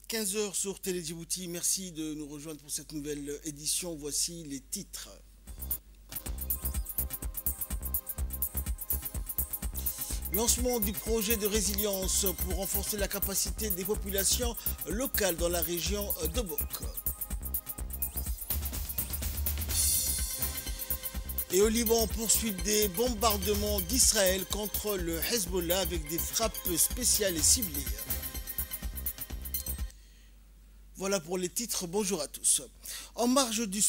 15 heures sur Télé Djibouti. Merci de nous rejoindre pour cette nouvelle édition. Voici les titres. Lancement du projet de résilience pour renforcer la capacité des populations locales dans la région de Bok. Et au Liban, poursuite des bombardements d'Israël contre le Hezbollah avec des frappes spéciales et ciblées. Voilà pour les titres, bonjour à tous. En marge du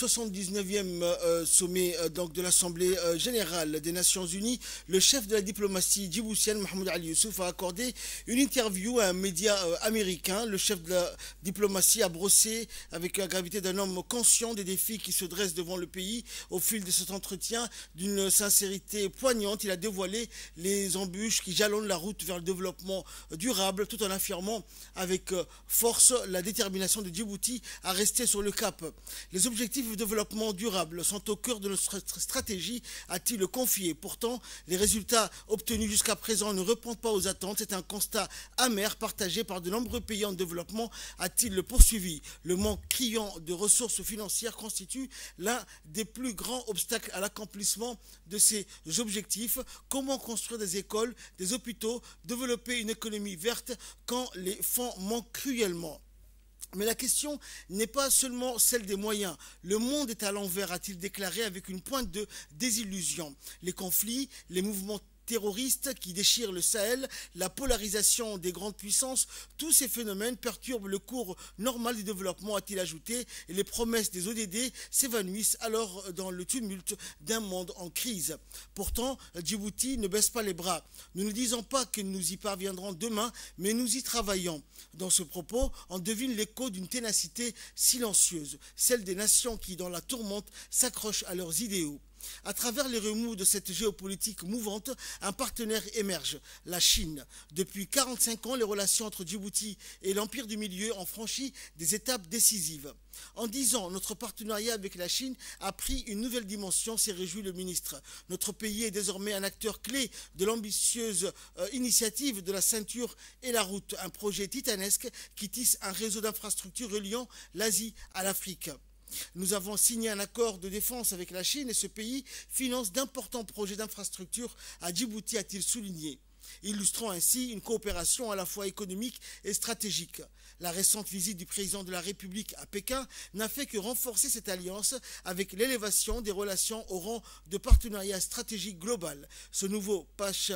79e sommet de l'Assemblée générale des Nations Unies, le chef de la diplomatie djiboutienne, Mahmoud Ali Youssouf, a accordé une interview à un média américain. Le chef de la diplomatie a brossé avec la gravité d'un homme conscient des défis qui se dressent devant le pays. Au fil de cet entretien, d'une sincérité poignante, il a dévoilé les embûches qui jalonnent la route vers le développement durable, tout en affirmant avec force la détermination de Djibouti à rester sur le cap. Les objectifs de développement durable sont au cœur de notre stratégie, a-t-il confié. Pourtant, les résultats obtenus jusqu'à présent ne répondent pas aux attentes. C'est un constat amer partagé par de nombreux pays en développement, a-t-il poursuivi. Le manque criant de ressources financières constitue l'un des plus grands obstacles à l'accomplissement de ces objectifs. Comment construire des écoles, des hôpitaux, développer une économie verte quand les fonds manquent cruellement? Mais la question n'est pas seulement celle des moyens. Le monde est à l'envers, a-t-il déclaré avec une pointe de désillusion. Les conflits, les mouvements terroristes qui déchirent le Sahel, la polarisation des grandes puissances, tous ces phénomènes perturbent le cours normal du développement, a-t-il ajouté, et les promesses des ODD s'évanouissent alors dans le tumulte d'un monde en crise. Pourtant, Djibouti ne baisse pas les bras. Nous ne disons pas que nous y parviendrons demain, mais nous y travaillons. Dans ce propos, on devine l'écho d'une ténacité silencieuse, celle des nations qui, dans la tourmente, s'accrochent à leurs idéaux. À travers les remous de cette géopolitique mouvante, un partenaire émerge, la Chine. Depuis 45 ans, les relations entre Djibouti et l'Empire du Milieu ont franchi des étapes décisives. En 10 ans, notre partenariat avec la Chine a pris une nouvelle dimension, s'est réjoui le ministre. Notre pays est désormais un acteur clé de l'ambitieuse initiative de la ceinture et la route, un projet titanesque qui tisse un réseau d'infrastructures reliant l'Asie à l'Afrique. Nous avons signé un accord de défense avec la Chine et ce pays finance d'importants projets d'infrastructures à Djibouti, a-t-il souligné, illustrant ainsi une coopération à la fois économique et stratégique. La récente visite du président de la République à Pékin n'a fait que renforcer cette alliance avec l'élévation des relations au rang de partenariat stratégique global. Ce nouveau pacte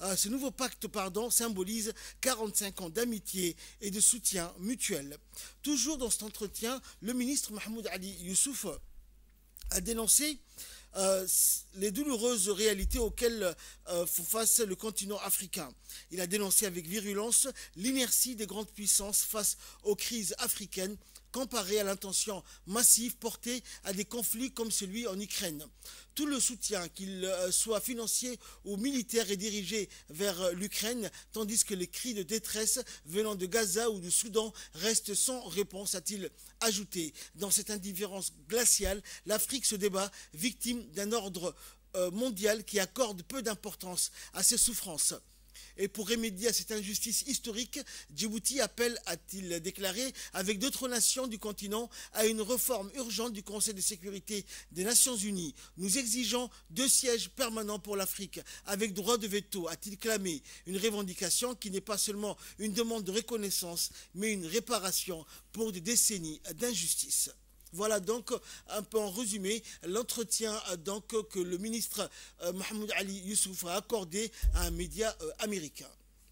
symbolise 45 ans d'amitié et de soutien mutuel. Toujours dans cet entretien, le ministre Mahmoud Ali Youssouf a dénoncé les douloureuses réalités auxquelles fait face le continent africain. Il a dénoncé avec virulence l'inertie des grandes puissances face aux crises africaines, comparée à l'intention massive portée à des conflits comme celui en Ukraine. Tout le soutien, qu'il soit financier ou militaire, est dirigé vers l'Ukraine, tandis que les cris de détresse venant de Gaza ou du Soudan restent sans réponse, a-t-il ajouté. Dans cette indifférence glaciale, l'Afrique se débat, victime d'un ordre mondial qui accorde peu d'importance à ses souffrances. Et pour remédier à cette injustice historique, Djibouti appelle, a-t-il déclaré, avec d'autres nations du continent, à une réforme urgente du Conseil de sécurité des Nations Unies. Nous exigeons 2 sièges permanents pour l'Afrique, avec droit de veto, a-t-il clamé. Une revendication qui n'est pas seulement une demande de reconnaissance, mais une réparation pour des décennies d'injustice. Voilà donc un peu en résumé l'entretien que le ministre Mahmoud Ali Youssouf a accordé à un média américain.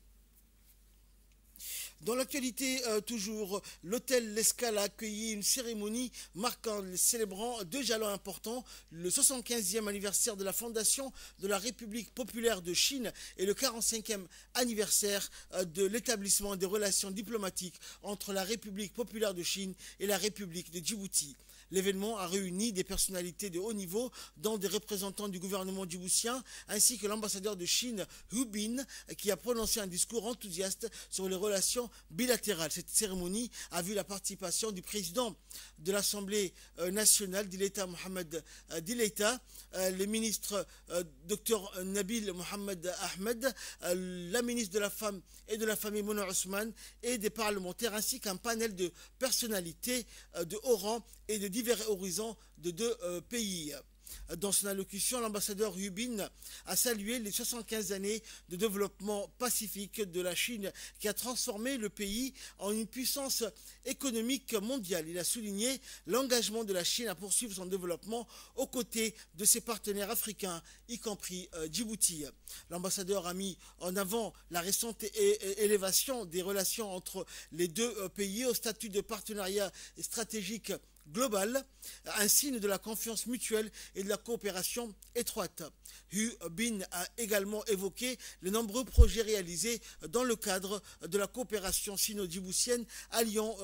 Dans l'actualité, toujours, l'hôtel L'Escale a accueilli une cérémonie célébrant 2 jalons importants, le 75e anniversaire de la fondation de la République populaire de Chine et le 45e anniversaire de l'établissement des relations diplomatiques entre la République populaire de Chine et la République de Djibouti. L'événement a réuni des personnalités de haut niveau, dont des représentants du gouvernement djiboutien, ainsi que l'ambassadeur de Chine, Hu Bin, qui a prononcé un discours enthousiaste sur les relations bilatérale. Cette cérémonie a vu la participation du président de l'Assemblée nationale, Dileita Mohamed Dileita, les ministres Dr Nabil Mohamed Ahmed, la ministre de la Femme et de la Famille Mona Ousmane et des parlementaires, ainsi qu'un panel de personnalités de haut rang et de divers horizons de deux pays. Dans son allocution, l'ambassadeur Hubin a salué les 75 années de développement pacifique de la Chine qui a transformé le pays en une puissance économique mondiale. Il a souligné l'engagement de la Chine à poursuivre son développement aux côtés de ses partenaires africains, y compris Djibouti. L'ambassadeur a mis en avant la récente élévation des relations entre les deux pays au statut de partenariat stratégique global, un signe de la confiance mutuelle et de la coopération étroite. Hu Bin a également évoqué les nombreux projets réalisés dans le cadre de la coopération sino-djiboutienne allant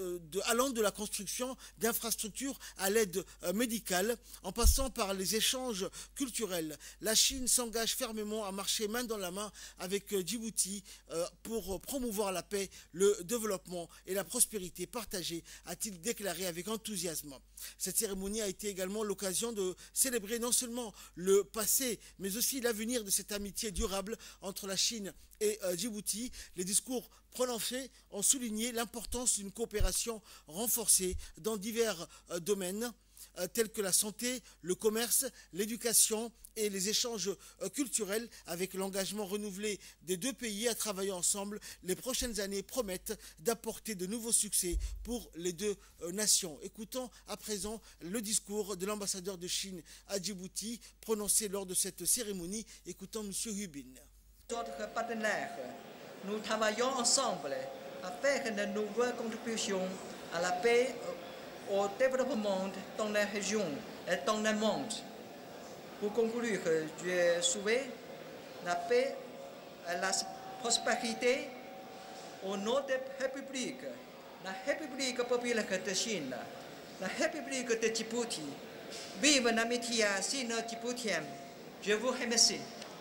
de la construction d'infrastructures à l'aide médicale en passant par les échanges culturels. La Chine s'engage fermement à marcher main dans la main avec Djibouti pour promouvoir la paix, le développement et la prospérité partagée, a-t-il déclaré avec enthousiasme. Cette cérémonie a été également l'occasion de célébrer non seulement le passé, mais aussi l'avenir de cette amitié durable entre la Chine et Djibouti. Les discours prononcés ont souligné l'importance d'une coopération renforcée dans divers domaines tels que la santé, le commerce, l'éducation et les échanges culturels. Avec l'engagement renouvelé des deux pays à travailler ensemble, les prochaines années promettent d'apporter de nouveaux succès pour les deux nations. Écoutons à présent le discours de l'ambassadeur de Chine à Djibouti prononcé lors de cette cérémonie. Écoutons M. Hubin. D'autres partenaires, nous travaillons ensemble à faire de nouvelles contributions à la paix, au développement dans la région et dans le monde. Pour conclure, je souhaite la paix et la prospérité au nom de la République populaire de Chine, la République de Djibouti. Vive l'amitié sino-djiboutienne. Je vous remercie.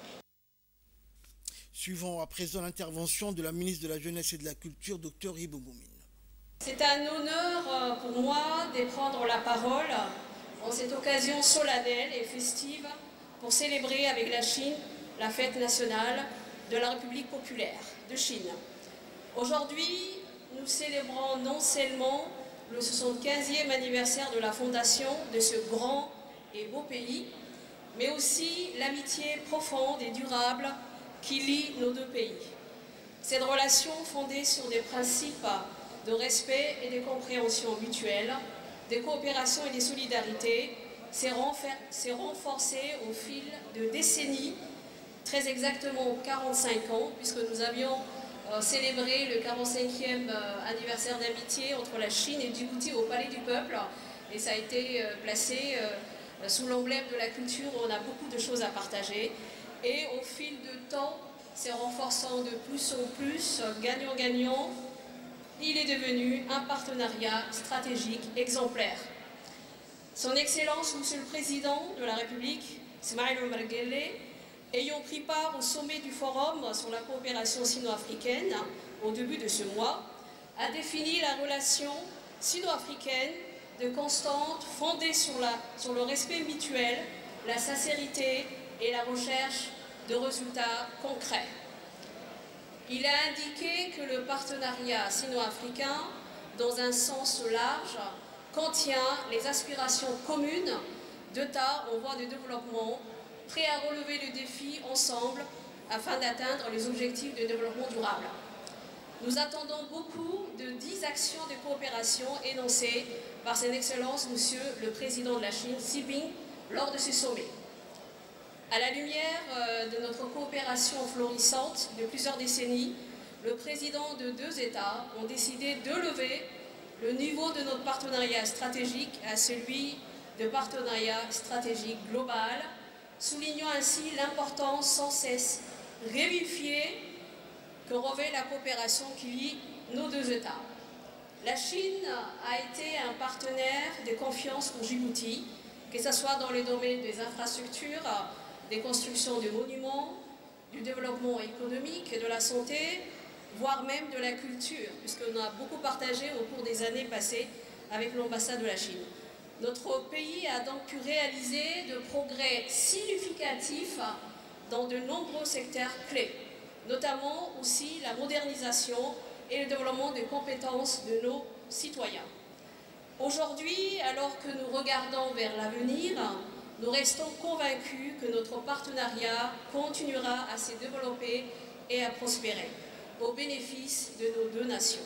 Suivons à présent l'intervention de la ministre de la Jeunesse et de la Culture, Dr Ibo Moumine. C'est un honneur pour moi de prendre la parole en cette occasion solennelle et festive pour célébrer avec la Chine la fête nationale de la République populaire de Chine. Aujourd'hui, nous célébrons non seulement le 75e anniversaire de la fondation de ce grand et beau pays, mais aussi l'amitié profonde et durable qui lie nos deux pays. Cette relation fondée sur des principes de respect et de compréhension mutuelle, de coopération et de solidarité s'est renforcée au fil de décennies, très exactement 45 ans, puisque nous avions célébré le 45e anniversaire d'amitié entre la Chine et Djibouti au Palais du Peuple, et ça a été placé sous l'emblème de la culture où on a beaucoup de choses à partager, et au fil du temps, s'est renforçant de plus en plus, gagnant-gagnant. Il est devenu un partenariat stratégique exemplaire. Son Excellence, Monsieur le Président de la République, Ismaïl Omar Guelleh, ayant pris part au sommet du Forum sur la coopération sino-africaine au début de ce mois, a défini la relation sino-africaine de constante, fondée sur le respect mutuel, la sincérité et la recherche de résultats concrets. Il a indiqué que le partenariat sino-africain, dans un sens large, contient les aspirations communes d'États en voie de développement, prêts à relever le défi ensemble afin d'atteindre les objectifs de développement durable. Nous attendons beaucoup de 10 actions de coopération énoncées par Son Excellence, Monsieur le Président de la Chine, Xi Jinping, lors de ce sommet. À la lumière de notre coopération florissante de plusieurs décennies, le président de deux États ont décidé de lever le niveau de notre partenariat stratégique à celui de partenariat stratégique global, soulignant ainsi l'importance sans cesse revivifiée que revêt la coopération qui lie nos deux États. La Chine a été un partenaire de confiance pour Djibouti, que ce soit dans le domaine des infrastructures, des constructions de monuments, du développement économique et de la santé, voire même de la culture, puisqu'on a beaucoup partagé au cours des années passées avec l'ambassade de la Chine. Notre pays a donc pu réaliser de progrès significatifs dans de nombreux secteurs clés, notamment aussi la modernisation et le développement des compétences de nos citoyens. Aujourd'hui, alors que nous regardons vers l'avenir, nous restons convaincus que notre partenariat continuera à se développer et à prospérer au bénéfice de nos deux nations.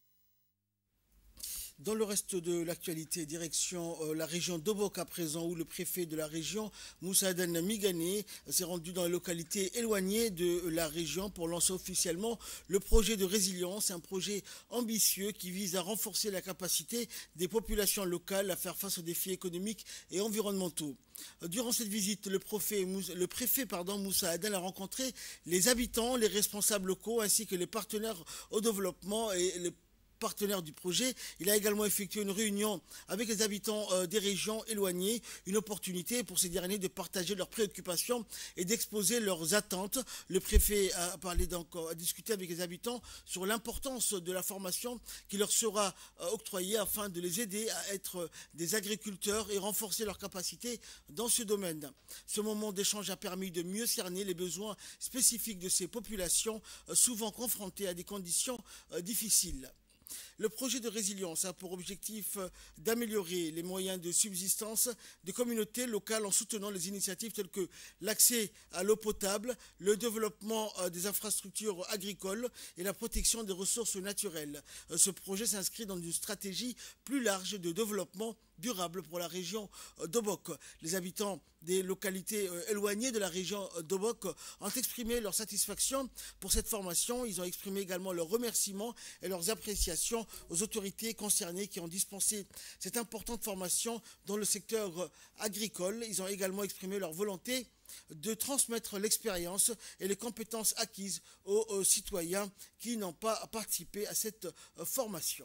Dans le reste de l'actualité, direction la région d'Obok à présent, où le préfet de la région, Moussa Adan Migane, s'est rendu dans les localités éloignées de la région pour lancer officiellement le projet de résilience, un projet ambitieux qui vise à renforcer la capacité des populations locales à faire face aux défis économiques et environnementaux. Durant cette visite, le préfet Moussa Adan a rencontré les habitants, les responsables locaux ainsi que les partenaires au développement et les partenaire du projet. Il a également effectué une réunion avec les habitants des régions éloignées, une opportunité pour ces derniers de partager leurs préoccupations et d'exposer leurs attentes. Le préfet a discuté avec les habitants sur l'importance de la formation qui leur sera octroyée afin de les aider à être des agriculteurs et renforcer leurs capacités dans ce domaine. Ce moment d'échange a permis de mieux cerner les besoins spécifiques de ces populations, souvent confrontées à des conditions difficiles. Le projet de résilience a pour objectif d'améliorer les moyens de subsistance des communautés locales en soutenant les initiatives telles que l'accès à l'eau potable, le développement des infrastructures agricoles et la protection des ressources naturelles. Ce projet s'inscrit dans une stratégie plus large de développement durable pour la région d'Obok. Les habitants des localités éloignées de la région d'Obok ont exprimé leur satisfaction pour cette formation. Ils ont exprimé également leurs remerciements et leurs appréciations aux autorités concernées qui ont dispensé cette importante formation dans le secteur agricole. Ils ont également exprimé leur volonté de transmettre l'expérience et les compétences acquises aux citoyens qui n'ont pas participé à cette formation.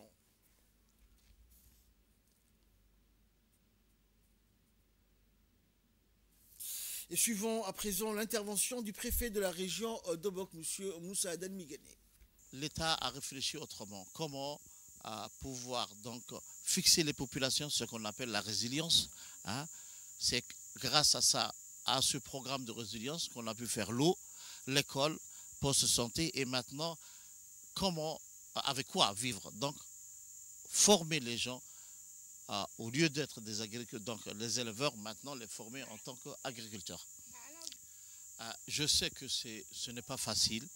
Et suivons à présent l'intervention du préfet de la région d'Obok, M. Moussa Adan Migane. L'État a réfléchi autrement. Comment pouvoir donc fixer les populations, ce qu'on appelle la résilience. C'est grâce à ça, à ce programme de résilience qu'on a pu faire l'eau, l'école, poste santé et maintenant comment, avec quoi vivre. Donc former les gens au lieu d'être des agriculteurs, donc les éleveurs, maintenant les former en tant qu'agriculteurs. Je sais que ce n'est pas facile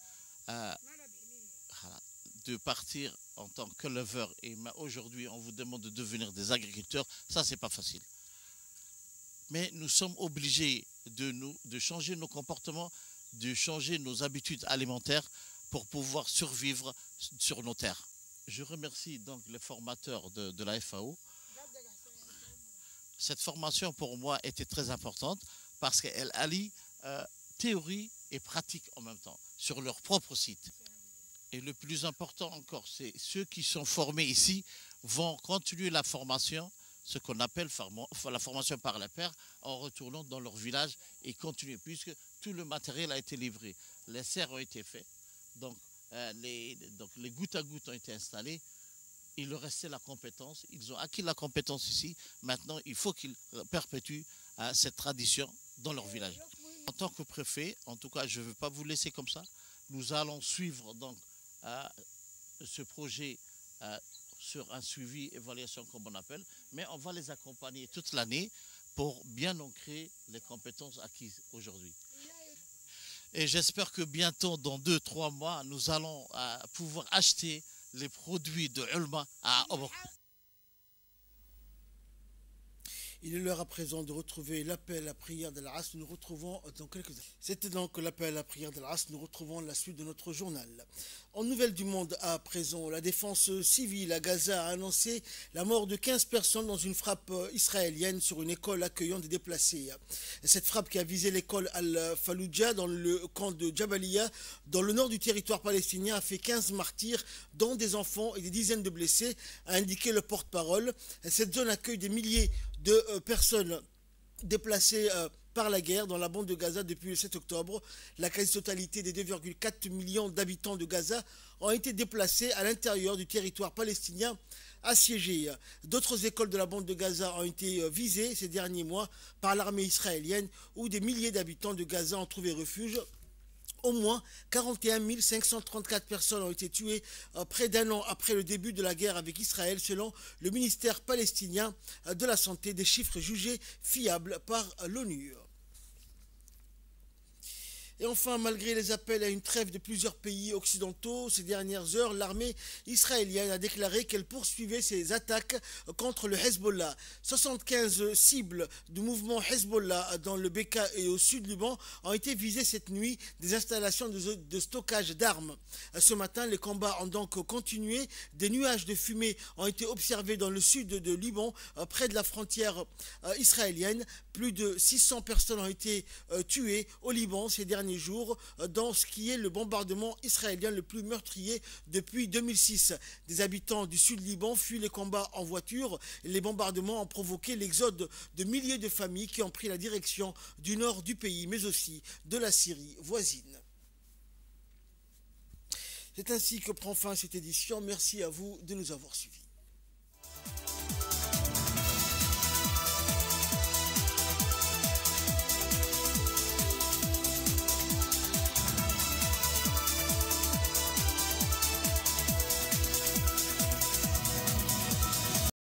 de partir en tant qu'éleveur et aujourd'hui on vous demande de devenir des agriculteurs, ça c'est pas facile. Mais nous sommes obligés de changer nos comportements, de changer nos habitudes alimentaires pour pouvoir survivre sur nos terres. Je remercie donc les formateurs de la FAO. Cette formation pour moi était très importante parce qu'elle allie théorie et pratique en même temps sur leur propre site. Et le plus important encore, c'est ceux qui sont formés ici vont continuer la formation, ce qu'on appelle la formation par les pairs, en retournant dans leur village et continuer, puisque tout le matériel a été livré. Les serres ont été faits, donc les gouttes à gouttes ont été installées. Il leur restait la compétence, ils ont acquis la compétence ici. Maintenant, il faut qu'ils perpétuent cette tradition dans leur village. En tant que préfet, en tout cas, je ne veux pas vous laisser comme ça. Nous allons suivre donc ce projet sur un suivi, évaluation comme on appelle, mais on va les accompagner toute l'année pour bien ancrer les compétences acquises aujourd'hui. Et j'espère que bientôt, dans 2-3 mois, nous allons pouvoir acheter les produits de Ulma à Obok. Il est l'heure à présent de retrouver l'appel à prière de l'Asr. Nous retrouvons dans quelques instants. C'était donc l'appel à prière de l'Asr. Nous retrouvons la suite de notre journal. En nouvelles du monde à présent, la défense civile à Gaza a annoncé la mort de 15 personnes dans une frappe israélienne sur une école accueillant des déplacés. Cette frappe qui a visé l'école Al-Fallujah dans le camp de Jabalia, dans le nord du territoire palestinien, a fait 15 martyrs, dont des enfants et des dizaines de blessés, a indiqué le porte-parole. Cette zone accueille des milliers de personnes déplacées par la guerre dans la bande de Gaza depuis le 7 octobre. La quasi-totalité des 2,4 millions d'habitants de Gaza ont été déplacés à l'intérieur du territoire palestinien assiégé. D'autres écoles de la bande de Gaza ont été visées ces derniers mois par l'armée israélienne où des milliers d'habitants de Gaza ont trouvé refuge. Au moins 41 534 personnes ont été tuées près d'un an après le début de la guerre avec Israël, selon le ministère palestinien de la Santé, des chiffres jugés fiables par l'ONU. Et enfin, malgré les appels à une trêve de plusieurs pays occidentaux, ces dernières heures, l'armée israélienne a déclaré qu'elle poursuivait ses attaques contre le Hezbollah. 75 cibles du mouvement Hezbollah dans le Beka et au sud du Liban ont été visées cette nuit, des installations de stockage d'armes. Ce matin, les combats ont donc continué. Des nuages de fumée ont été observés dans le sud de Liban, près de la frontière israélienne. Plus de 600 personnes ont été tuées au Liban ces derniers jours dans ce qui est le bombardement israélien le plus meurtrier depuis 2006. Des habitants du sud Liban fuient les combats en voiture. Les bombardements ont provoqué l'exode de milliers de familles qui ont pris la direction du nord du pays, mais aussi de la Syrie voisine. C'est ainsi que prend fin cette édition. Merci à vous de nous avoir suivis.